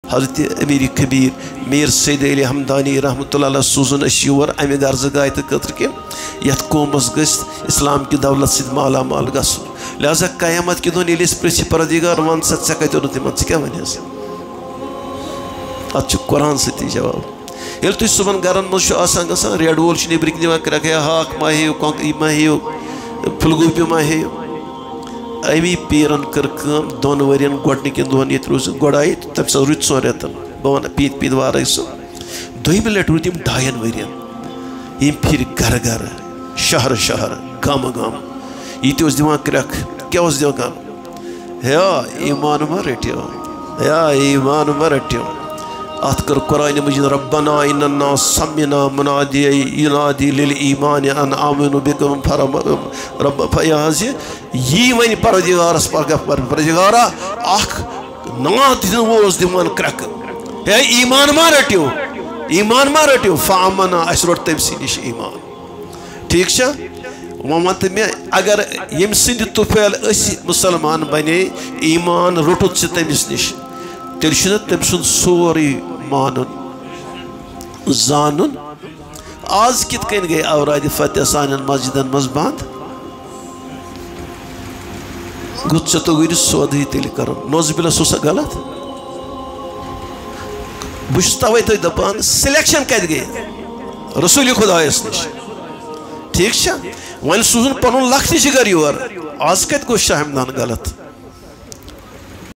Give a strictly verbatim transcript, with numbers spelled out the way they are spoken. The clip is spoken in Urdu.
حضرت امیر کبیر میر سید علی حمدانی رحمۃ اللہ علیہ سوزن اس یور امہ غرض گایت خطر کہ یت قومس گژھِ اسلام کی دولت سۭتۍ مالا مال گژھُن لہذا قیامت کہ دۄہن ییٚلہِ أسۍ پرٛژھِ پروردگار وَن سا ژےٚ کتہِ اوٚنُتھ یِمن ژٕ کیٛاہ وَنٮ۪س اتھ چھُ قرآن سۭتی جواب ییٚلہِ تُہۍ صُبحن گرن منٛز چھُ آسان گژھان ریڈ وول چھُ نیٚبرٕ کِنۍ دِوان کرٛٮ۪کھ ہے ہاکھ ما ہیٚیِو کۄنٛگ یہِ ما ہیٚیِو پھُلگوٗپی ما ہیٚیِو امی پیرن کر کٲم دۄن ؤرین گۄڈنِکٮ۪ن دۄہن ییٚتہِ روٗز گۄڈٕ آیہِ تَمہِ ساتہٕ روٗدۍ ژۄن رٮ۪تن بہٕ وَنہٕ پیٖت پیٖت وارَے سُہ دوٚیمہِ لٹہِ روٗدۍ یِم ڈاین ؤرین یِم پھِرِ گرٕ گرٕ شہرٕ شہرٕ گامہٕ گامہٕ یہِ تہِ اوس دِوان کرٛٮ۪کھ کیٛاہ اوس دِوان ہیا ایٖمان ما رٔٹِو ہیا ایٖمان ما رٔٹِو اتھ کٔر قرآنِ مجیٖد ربنا اِننا سمعنا منادی ینادی للایمان ان آمنوا بکم فرم رب یہ حظ یی وۄنۍ پروردگارس پگاہ پروردگارا اکھ نعت دِنہٕ اوس دِوان کرٛٮ۪کہٕ ہے ایٖمان ما رٔٹِو ایٖمان ما رٔٹِو فامنا اسہِ روٚٹ تٔمۍ سٕے نِش ایٖمان ٹھیٖک چھا وۄنۍ وَن تہٕ مےٚ اگر ییٚمہِ سٕنٛدِ طُفیل أسۍ مُسلمان بنے ایٖمان روٚٹُتھ ژٕ تٔمِس نِش تیٚلہِ چھُنہ تٔمۍ سُنٛد سورُے مانُن زانُن آز کِتھ کٔنۍ گٔے اورادِ فتح سانٮ۪ن مسجدن منٛز بنٛد گوٚو ژےٚ توٚگُے سودٕے تیٚلہِ کرُن نوز بِلا سُہ اوسا غلط بہٕ چھُس تَوَے تۄہہِ دَپان سِلیکشن کَتہِ گٔے رسوٗلِ خۄدایَس نِش ٹھیٖک چھا وۄنۍ سوٗزُن پنُن لۄکٹہِ جِگر یور آز کَتہِ گوٚو شاہ ہمدان غلط